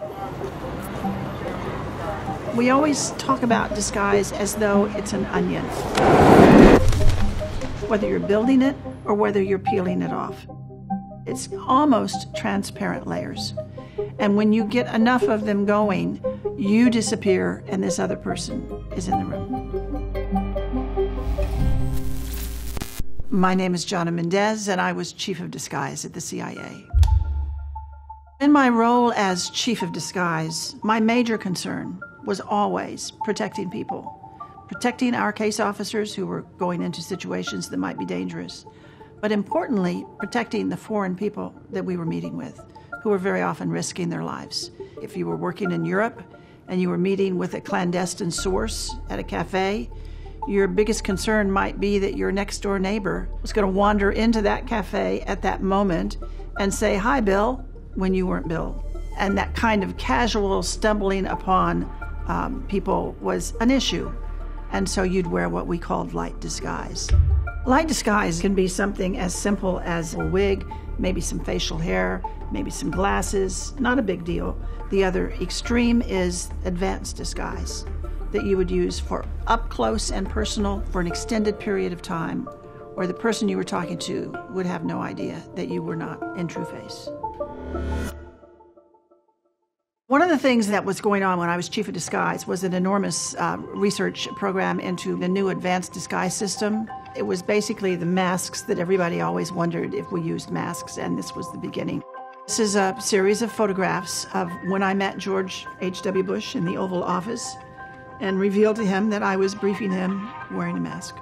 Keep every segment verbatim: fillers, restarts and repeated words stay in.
We always talk about disguise as though it's an onion. Whether you're building it or whether you're peeling it off. It's almost transparent layers. And when you get enough of them going, you disappear and this other person is in the room. My name is Jonna Mendez, and I was Chief of Disguise at the C I A. In my role as Chief of Disguise, my major concern was always protecting people. Protecting our case officers who were going into situations that might be dangerous, but importantly, protecting the foreign people that we were meeting with, who were very often risking their lives. If you were working in Europe and you were meeting with a clandestine source at a cafe, your biggest concern might be that your next door neighbor was going to wander into that cafe at that moment and say, "Hi, Bill," when you weren't Bill. And that kind of casual stumbling upon um, people was an issue. And so you'd wear what we called light disguise. Light disguise can be something as simple as a wig, maybe some facial hair, maybe some glasses, not a big deal. The other extreme is advanced disguise that you would use for up close and personal for an extended period of time, or the person you were talking to would have no idea that you were not in true face. One of the things that was going on when I was Chief of Disguise was an enormous uh, research program into the new advanced disguise system. It was basically the masks that everybody always wondered if we used masks, and this was the beginning. This is a series of photographs of when I met George H W Bush in the Oval Office and revealed to him that I was briefing him wearing a mask.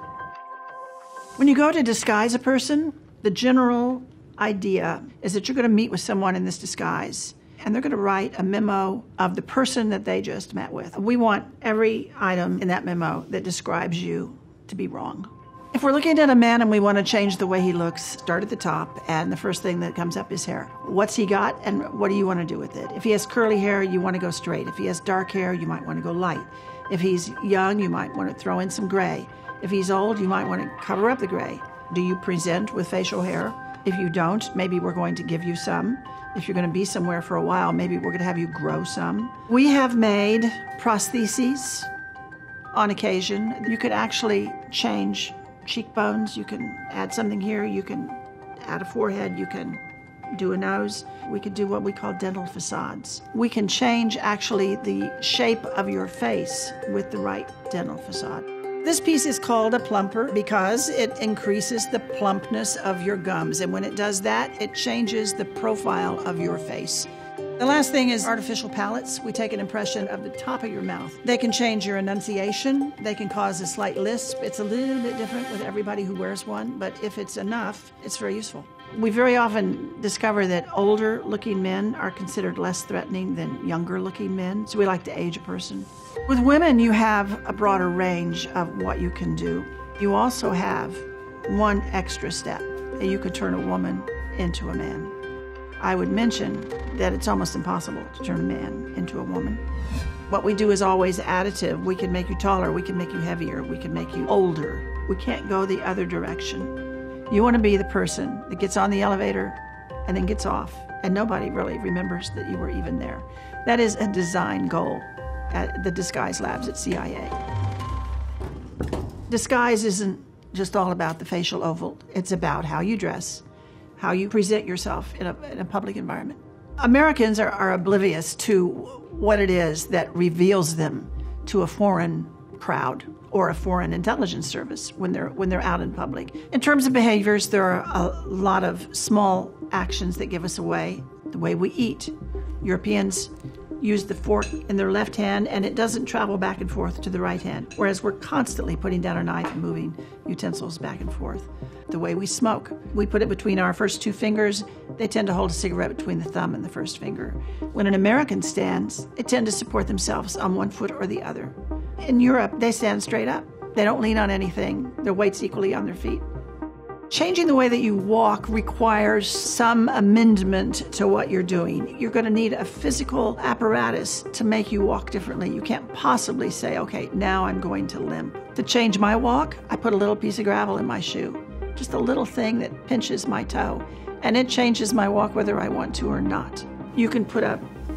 When you go to disguise a person, the general idea is that you're going to meet with someone in this disguise, and they're going to write a memo of the person that they just met with. We want every item in that memo that describes you to be wrong. If we're looking at a man and we want to change the way he looks, start at the top, and the first thing that comes up is hair. What's he got, and what do you want to do with it? If he has curly hair, you want to go straight. If he has dark hair, you might want to go light. If he's young, you might want to throw in some gray. If he's old, you might want to cover up the gray. Do you present with facial hair? If you don't, maybe we're going to give you some. If you're going to be somewhere for a while, maybe we're going to have you grow some. We have made prostheses on occasion. You could actually change cheekbones. You can add something here. You can add a forehead. You can do a nose. We could do what we call dental facades. We can change actually the shape of your face with the right dental facade. This piece is called a plumper because it increases the plumpness of your gums. And when it does that, it changes the profile of your face. The last thing is artificial palates. We take an impression of the top of your mouth. They can change your enunciation. They can cause a slight lisp. It's a little bit different with everybody who wears one, but if it's enough, it's very useful. We very often discover that older looking men are considered less threatening than younger looking men, so we like to age a person. With women, you have a broader range of what you can do. You also have one extra step. You could turn a woman into a man. I would mention that it's almost impossible to turn a man into a woman. What we do is always additive. We can make you taller, we can make you heavier, we can make you older. We can't go the other direction. You want to be the person that gets on the elevator and then gets off, and nobody really remembers that you were even there. That is a design goal at the Disguise Labs at C I A. Disguise isn't just all about the facial oval. It's about how you dress, how you present yourself in a, in a public environment. Americans are, are oblivious to what it is that reveals them to a foreign crowd or a foreign intelligence service when they're, when they're out in public. In terms of behaviors, there are a lot of small actions that give us away. The way we eat. Europeans use the fork in their left hand and it doesn't travel back and forth to the right hand, whereas we're constantly putting down a knife and moving utensils back and forth. The way we smoke, we put it between our first two fingers. They tend to hold a cigarette between the thumb and the first finger. When an American stands, they tend to support themselves on one foot or the other. In Europe, they stand straight up. They don't lean on anything. Their weight's equally on their feet. Changing the way that you walk requires some amendment to what you're doing. You're going to need a physical apparatus to make you walk differently. You can't possibly say, okay, now I'm going to limp. To change my walk, I put a little piece of gravel in my shoe, just a little thing that pinches my toe, and it changes my walk whether I want to or not. You can put a,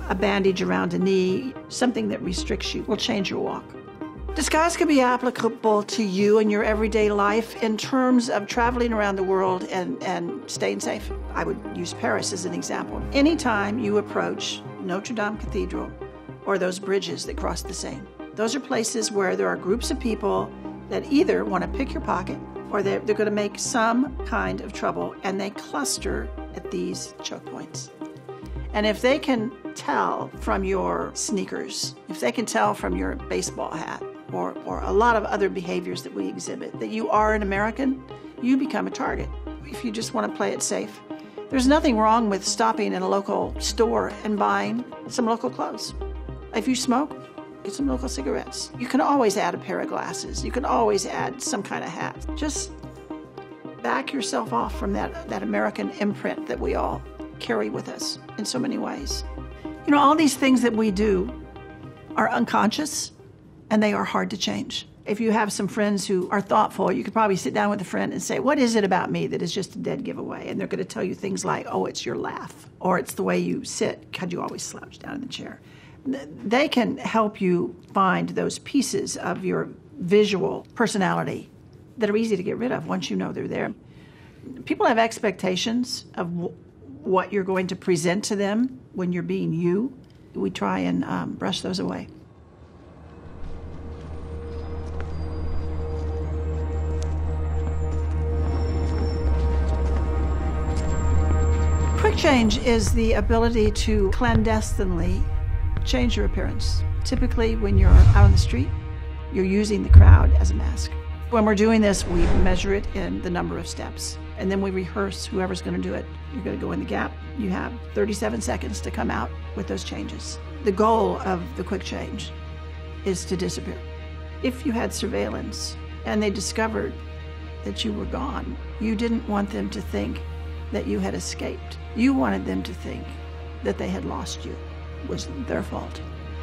a bandage around a knee, something that restricts you, will change your walk. Disguise can be applicable to you in your everyday life in terms of traveling around the world and, and staying safe. I would use Paris as an example. Anytime you approach Notre Dame Cathedral or those bridges that cross the Seine, those are places where there are groups of people that either want to pick your pocket or they're, they're going to make some kind of trouble, and they cluster at these choke points. And if they can tell from your sneakers, if they can tell from your baseball hat, or, or a lot of other behaviors that we exhibit, that you are an American, you become a target. If you just want to play it safe. There's nothing wrong with stopping in a local store and buying some local clothes. If you smoke, get some local cigarettes. You can always add a pair of glasses. You can always add some kind of hat. Just back yourself off from that, that American imprint that we all carry with us in so many ways. You know, all these things that we do are unconscious, and they are hard to change. If you have some friends who are thoughtful, you could probably sit down with a friend and say, what is it about me that is just a dead giveaway? And they're going to tell you things like, oh, it's your laugh, or it's the way you sit, because you always slouch down in the chair. They can help you find those pieces of your visual personality that are easy to get rid of once you know they're there. People have expectations of w- what you're going to present to them when you're being you. We try and um, brush those away. Quick change is the ability to clandestinely change your appearance. Typically, when you're out on the street, you're using the crowd as a mask. When we're doing this, we measure it in the number of steps, and then we rehearse whoever's going to do it. You're going to go in the gap. You have thirty-seven seconds to come out with those changes. The goal of the quick change is to disappear. If you had surveillance and they discovered that you were gone, you didn't want them to think that you had escaped. You wanted them to think that they had lost you. It was their fault.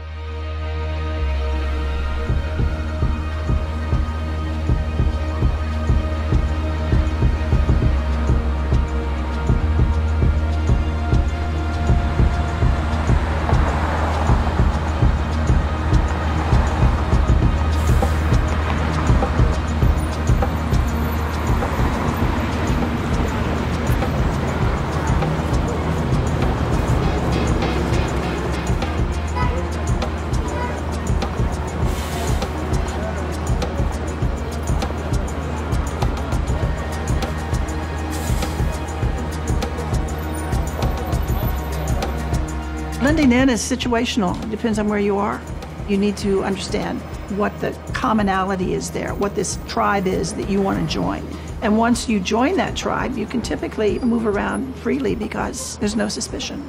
Blending in is situational. It depends on where you are. You need to understand what the commonality is there, what this tribe is that you want to join. And once you join that tribe, you can typically move around freely because there's no suspicion.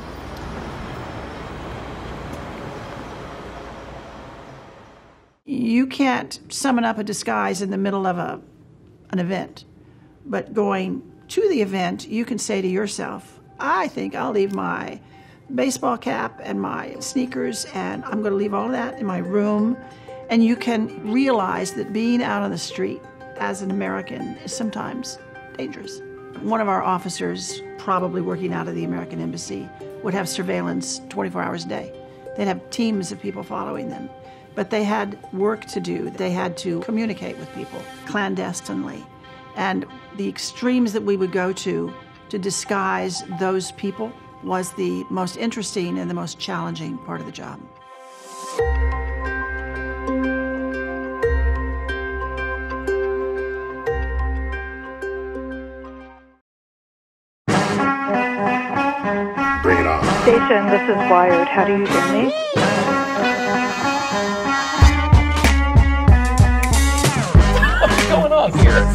You can't summon up a disguise in the middle of a, an event, but going to the event, you can say to yourself, I think I'll leave my baseball cap and my sneakers, and I'm going to leave all of that in my room. And you can realize that being out on the street as an American is sometimes dangerous. One of our officers, probably working out of the American Embassy, would have surveillance twenty-four hours a day. They'd have teams of people following them. But they had work to do. They had to communicate with people clandestinely. And the extremes that we would go to to disguise those people was the most interesting and the most challenging part of the job. Bring it on. Station, this is Wired. How do you hear me? What's going on here?